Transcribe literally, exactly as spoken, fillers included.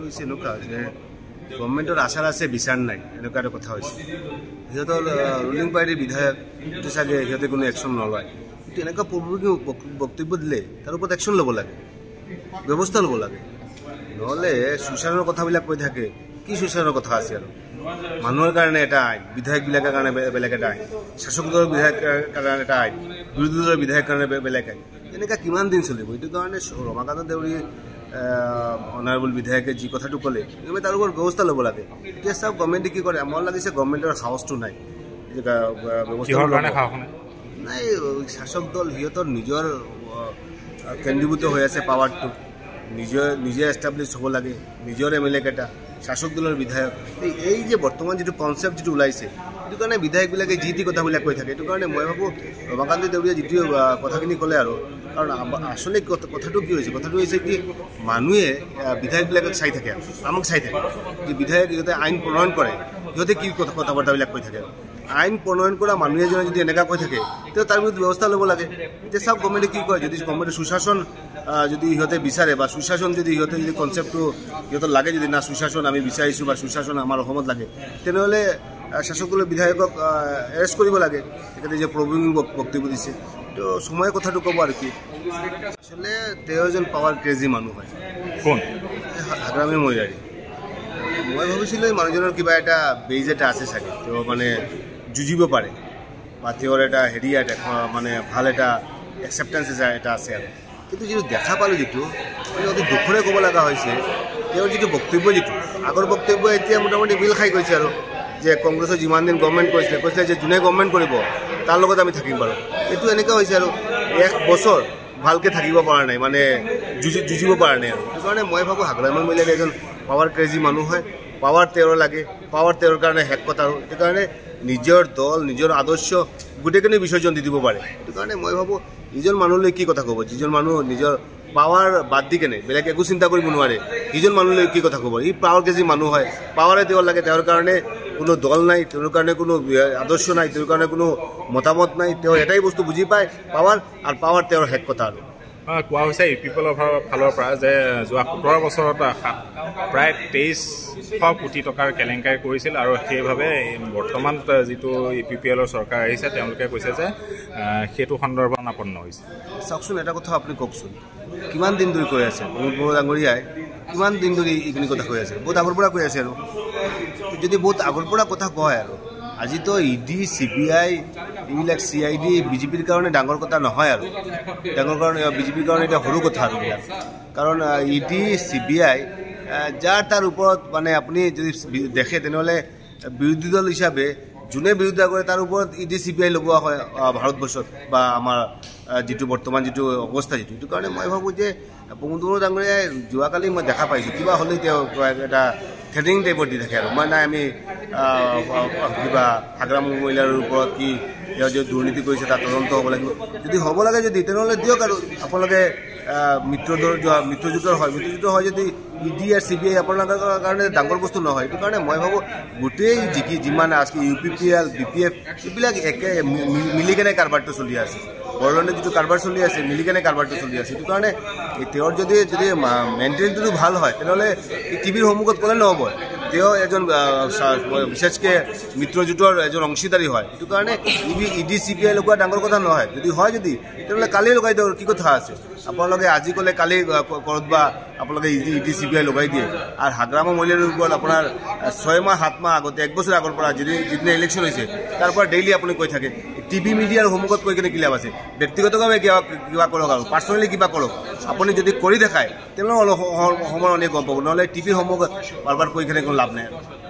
কথাটো হৈছে এনেকুৱা যে গভৰ্ণমেণ্টৰ আচাৰ আছে বিচাৰ নাই এনেকুৱা এটা কথা হৈছে সিহঁতৰ ৰুলিং পাৰ্টিৰ বিধায়ক চাগে সিহঁতে কোনো একশ্যন নলয় কিন্তু এনেকুৱা প্ৰবুদ্ধি বক্তব্য দিলে তাৰ ওপৰত একশ্যন ল'ব লাগে ব্যৱস্থা ল'ব লাগে নহ'লে সুশাসনৰ কথাবিলাক কৈ থাকে কি সুশাসনৰ কথা আছে আৰু মানুহৰ কাৰণে এটা আইন বিধায়কবিলাকৰ কাৰণে বেলেগ এটা আইন শাসক দলৰ বিধায়কৰ কাৰণে এটা আইন বিৰোধী দলৰ বিধায়কৰ কাৰণে বেলেগ আইন এনেকুৱা কিমান দিন চলিব এইটো কাৰণে ৰমাকান্ত দেউৰী অনাৰেবল বিধায়কে যি কথাটো ক'লে তাৰ ওপৰত ব্যৱস্থা ল'ব লাগে এতিয়া চাওক গভৰ্ণমেণ্টে কি কৰে মোৰ লাগিছে গভৰ্ণমেণ্টৰ সাহসটো নাই ব্যৱস্থা নাই শাসক দল সিহঁতৰ নিজৰ কেন্দ্ৰীভূত হৈ আছে পাৱাৰটো নিজৰ নিজে এষ্টাব্লিছ হ'ব লাগে নিজৰ এম এল এ কেইটা শাসক দলৰ বিধায়ক এই যে বৰ্তমান যিটো কনচেপ্ট যিটো ওলাইছে সেইটো কাৰণে বিধায়কবিলাকে যি টি কথাবিলাক কৈ থাকে এইটো কাৰণে মই ভাবোঁ ৰমাকান্ত দেউৰীয়ে যিটো কথাখিনি ক'লে আৰু কাৰণ আচলতে কথাটো কি হৈছে কথাটো হৈছে কি মানুহে বিধায়কবিলাকক চাই থাকে আমাক চাই থাকে যে বিধায়ক সিহঁতে আইন প্ৰণয়ন কৰে সিহঁতে কি কথা কথা বাৰ্তাবিলাক কৈ থাকে আইন প্ৰণয়ন কৰা মানুহ এজনে যদি এনেকুৱা কৈ থাকে তেতিয়া তাৰ বিৰুদ্ধে ব্যৱস্থা ল'ব লাগে এতিয়া চাওক গভৰ্ণমেণ্টে কি কয় যদি গভৰ্ণমেণ্টে সুশাসন যদি সিহঁতে বিচাৰে বা সুশাসন যদি সিহঁতে যদি কনচেপ্টটো সিহঁতৰ লাগে যদি না সুশাসন আমি বিচাৰিছোঁ বা সুশাসন আমাৰ অসমত লাগে তেনেহ'লে শাসক দলৰ বিধায়কক এৰেষ্ট কৰিব লাগে তেখেতে যে প্ৰবুদ্ধি বক্তব্য দিছে তো সময় কথাটো ক'ব আৰু কি আচলতে তেওঁ এজন পাৱাৰ ক্ৰেজি মানুহ হয় কোন হাগ্ৰামী মহিলাৰী মই ভাবিছিলোঁ এই মানুহজনৰ কিবা এটা বেজ এটা আছে চাগে তেওঁ মানে যুঁজিব পাৰে বা তেওঁৰ এটা হেৰি এটা মানে ভাল এটা একচেপ্টেঞ্চ এটা আছে আৰু কিন্তু যিটো দেখা পালোঁ যিটো অতি দুখৰে ক'ব লগা হৈছে তেওঁৰ যিটো বক্তব্য যিটো আগৰ বক্তব্য এতিয়া মোটামুটি মিল খাই গৈছে আৰু যে কংগ্ৰেছৰ যিমান দিন গভৰ্ণমেণ্ট কৰিছিলে কৈছিলে যে যোনে গভৰ্ণমেণ্ট কৰিব তাৰ লগত আমি থাকিম বাৰু এইটো এনেকুৱা হৈছে আৰু এক বছৰ ভালকৈ থাকিব পৰা নাই মানে যুঁজি যুঁজিব পৰা নাই আৰু সেইটো কাৰণে মই ভাবোঁ হাগ্ৰামী মহিলাৰী এজন পাৱাৰ ক্ৰেজি মানুহ হয় পাৱাৰ তেওঁৰ লাগে পাৱাৰ তেওঁৰ কাৰণে শেষ কথা আৰু সেইটো কাৰণে নিজৰ দল নিজৰ আদৰ্শ গোটেইখিনি বিসৰ্জন দি দিব পাৰে সেইটো কাৰণে মই ভাবোঁ ইজন মানুহলৈ কি কথা ক'ব যিজন মানুহ নিজৰ পাৱাৰ বাদ দি কেনে বেলেগ একো চিন্তা কৰিব নোৱাৰে সিজন মানুহলৈ কি কথা ক'ব ই পাৱাৰ কেজি মানুহ হয় পাৱাৰে তেওঁৰ লাগে তেওঁৰ কাৰণে কোনো দল নাই তেওঁৰ কাৰণে কোনো আদৰ্শ নাই তেওঁৰ কাৰণে কোনো মতামত নাই তেওঁ এটাই বস্তু বুজি পায় পাৱাৰ আৰু পাৱাৰ তেওঁৰ শেষ কথা আৰু কোৱা হৈছে ইউ পি পি এলৰ ফালৰ পৰা যে যোৱা সোতৰ বছৰত প্ৰায় তেইছশ কোটি টকাৰ কেলেংকাৰী কৰিছিল আৰু সেইবাবে বৰ্তমান যিটো ইউ পি পি এলৰ চৰকাৰ আহিছে তেওঁলোকে কৈছে যে সেইটো সন্দৰ্ভত অনাপন্ন হৈছে চাওকচোন এটা কথা আপুনি কওকচোন কিমান দিন ধৰি কৈ আছে প্ৰমোদ বড়ো ডাঙৰীয়াই কিমান দিন ধৰি এইখিনি কথা কৈ আছে বহুত আগৰ পৰা কৈ আছে আৰু যদি বহুত আগৰ পৰা কথা কয় আৰু আজিতো E D C B I এইবিলাক চি আই ডি বিজেপিৰ কাৰণে ডাঙৰ কথা নহয় আৰু ডাঙৰ কাৰণে বিজেপিৰ কাৰণে এতিয়া সৰু কথা আৰু এইবিলাক কাৰণ E D C B I যাৰ তাৰ ওপৰত মানে আপুনি যদি দেখে তেনেহ'লে বিৰোধী দল হিচাপে যোনে বিৰোধিতা কৰে তাৰ ওপৰত E D C B I লগোৱা হয় ভাৰতবৰ্ষত বা আমাৰ যিটো বৰ্তমান যিটো অৱস্থা যিটো সেইটো কাৰণে মই ভাবোঁ যে প্ৰমোদ বড়ো ডাঙৰীয়াই যোৱাকালি মই দেখা পাইছোঁ কিবা হ'লেই তেওঁ এটা থ্ৰেডিং টাইপৰ দি থাকে আৰু মই নাই আমি কিবা হাগ্ৰামী মহিলাৰ ওপৰত কি তেওঁ যে দুৰ্নীতি কৰিছে তাৰ তদন্ত হ'ব লাগিব যদি হ'ব লাগে যদি তেনেহ'লে দিয়ক আৰু আপোনালোকে মৃত্যুদৰ মৃত্যুযুদ্ধৰ হয় মৃত্যুযুদ্ধ হয় যদি ই ডি আৰু চি বি আই আপোনালোকৰ কাৰণে ডাঙৰ বস্তু নহয় সেইটো কাৰণে মই ভাবোঁ গোটেই যিকি যিমান আজকে U P P L B P F এইবিলাক একে মিলি কেনে কাৰবাৰটো চলি আছে বড়োলেণ্ডত যিটো কাৰবাৰ চলি আছে মিলি কেনে কাৰবাৰটো চলি আছে সেইটো কাৰণে তেওঁৰ যদি যদি মেণ্টেলিটিটো ভাল হয় তেনেহ'লে টিভিৰ সন্মুখত ক'লে নহ'ব তেওঁ এজন বিশেষকৈ মিত্ৰজোঁটৰ এজন অংশীদাৰী হয় সেইটো কাৰণে E D C B I লগোৱা ডাঙৰ কথা নহয় যদি হয় যদি তেনেহ'লে কালি লগাই দিয়ক কি কথা আছে আপোনালোকে আজি ক'লে কালি কৰক বা আপোনালোকে E D C B I লগাই দিয়ে আৰু হাগ্ৰামী মহিলাৰ ওপৰত আপোনাৰ ছয় মাহ সাত মাহ আগতে এক বছৰ আগৰ পৰা যদি যিদিনা ইলেকশ্যন হৈছে তাৰ পৰা ডেইলি আপুনি কৈ থাকে টিভি মিডিয়াৰ সন্মুখত কৈ কিনে কি লাভ আছে ব্যক্তিগতভাৱে কিবা কিবা কৰক আৰু পাৰ্চনেলি কিবা কৰক আপুনি যদি কৰি দেখায় তেনেহ'লে অলপ সময় অনেক গম পাব নহ'লে টিভিৰ সন্মুখত বাৰ বাৰ কৈ কিনে কোনো লাভ নাই